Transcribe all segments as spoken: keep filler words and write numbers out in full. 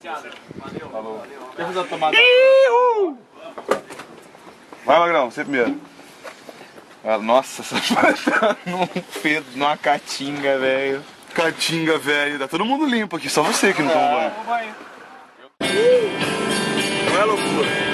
Falou. Quer fazer a tomada? Vai, Magrão, você primeiro. Ah, nossa, essa tá num fedo, numa caatinga, velho. Caatinga, velho. Tá todo mundo limpo aqui, só você que não toma banho. Não é loucura.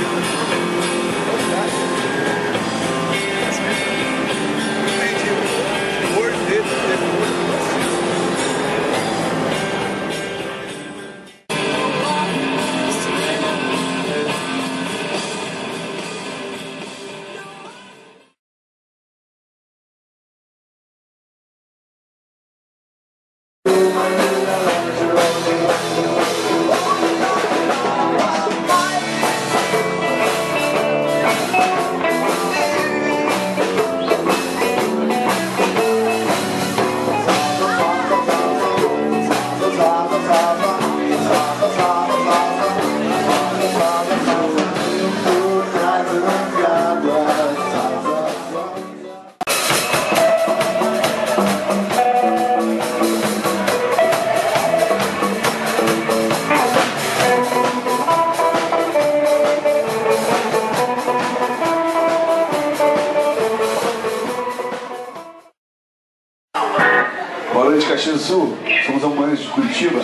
Boa noite, Caxias do Sul. Somos amantes de Curitiba.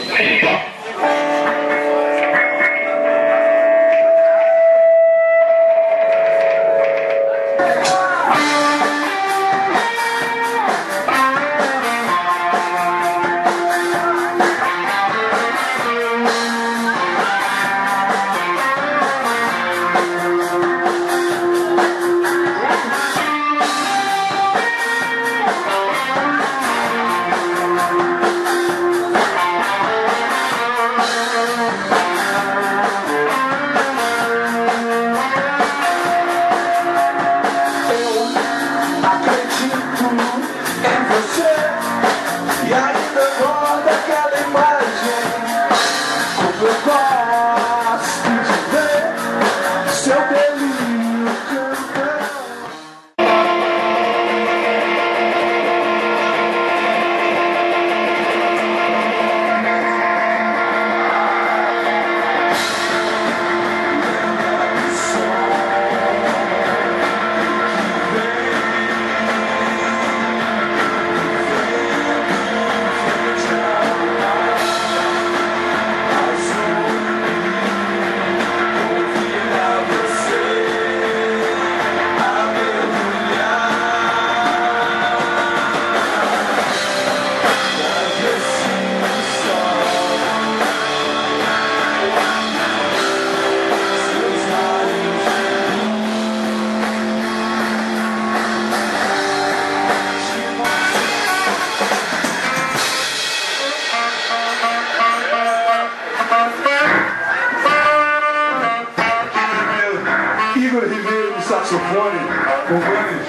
Igor Ribeiro no saxofone, com Vanes.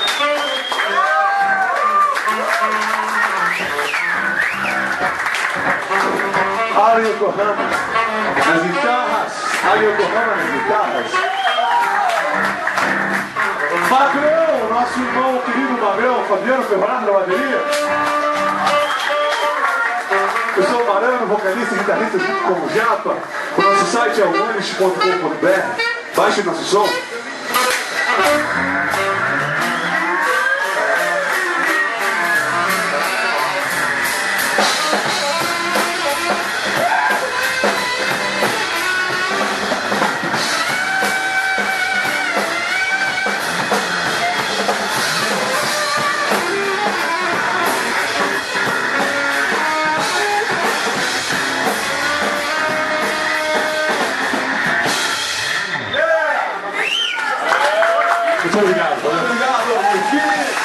Alan Yokohama nas guitarras. Alan Yokohama nas guitarras. Magrão, nosso irmão querido Magrão, Fabiano Ferrari na bateria. Eu sou o Marano, vocalista e guitarrista junto com o Japa. O nosso site é o anish ponto com ponto b r. Baixe nosso som. Muito obrigado. Muito obrigado, meu filho.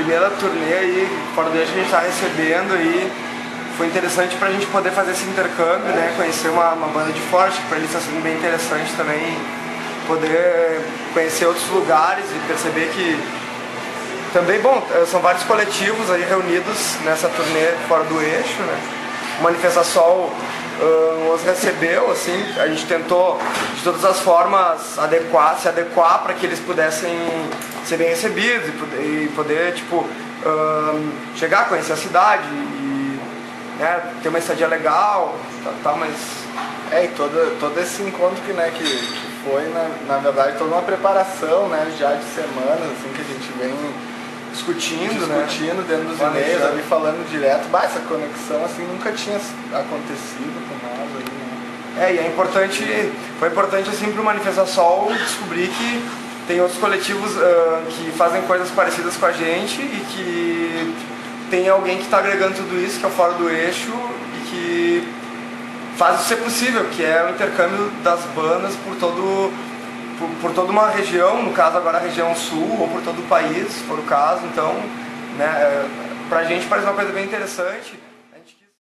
primeira turnê aí, fora do eixo, a gente está recebendo aí. Foi interessante pra gente poder fazer esse intercâmbio, né? Conhecer uma, uma banda de fora, que pra eles está sendo bem interessante também poder conhecer outros lugares e perceber que também, bom, são vários coletivos aí reunidos nessa turnê fora do eixo, né? O Manifestação uh, os recebeu, assim, a gente tentou de todas as formas adequar, se adequar para que eles pudessem ser bem recebidos e poder, e poder tipo, uh, chegar a conhecer a cidade e, né, ter uma estadia legal, tá, tá, mas... É, e todo, todo esse encontro que, né, que, que foi, na, na verdade, toda uma preparação, né, já de semanas, assim, que a gente vem discutindo, discutindo né? dentro dos e-mails, ali falando direto. Bah, essa conexão, assim, nunca tinha acontecido com nós ali, né? É, e é importante, foi importante, assim, para o Manifestação descobrir que tem outros coletivos uh, que fazem coisas parecidas com a gente e que tem alguém que está agregando tudo isso, que é o Fora do Eixo, e que faz isso ser possível, que é o intercâmbio das bandas por todo, por, por toda uma região, no caso agora a região sul, ou por todo o país, se for o caso. Então, né, pra gente parece uma coisa bem interessante.